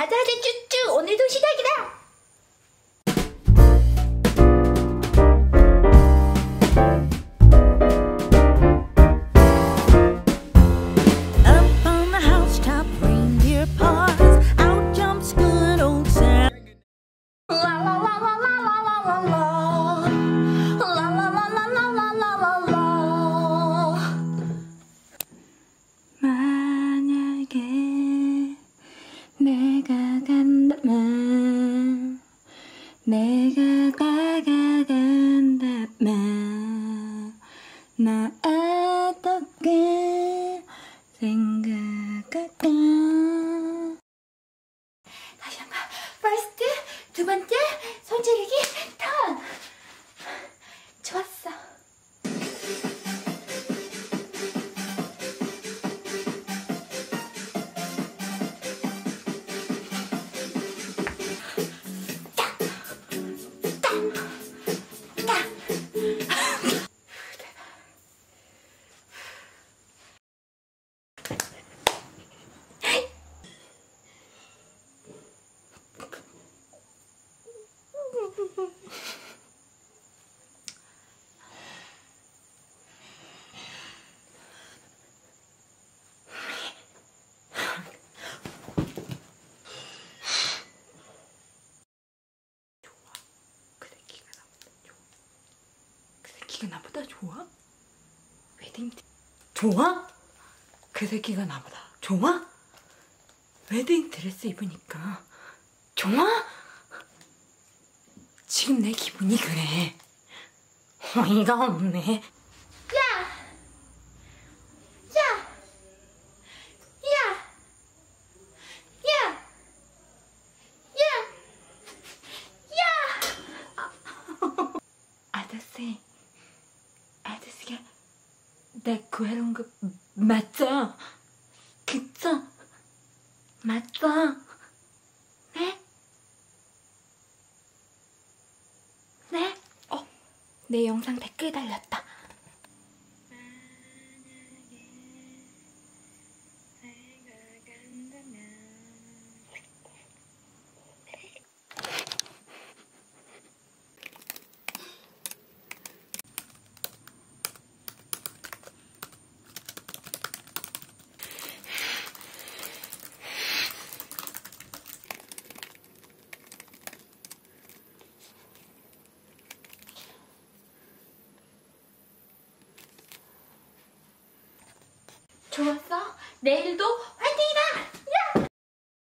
자자자 쭈쭈 오늘도 시작이다. 내가 다가간다면 나 어떻게 생각할까? 다시 한번 퍼스트 두 번째 손재르기 턴. 좋았어. 걔가 나보다 좋아? 웨딩 좋아? 그 새끼가 나보다 좋아? 웨딩 드레스 입으니까 좋아? 지금 내 기분이 그래. 어이가 없네. 아저씨가 나 구해온 거 맞죠? 그쵸? 맞죠? 네? 네? 내 영상 댓글 달렸다. 좋았어? 내일도 화이팅이다!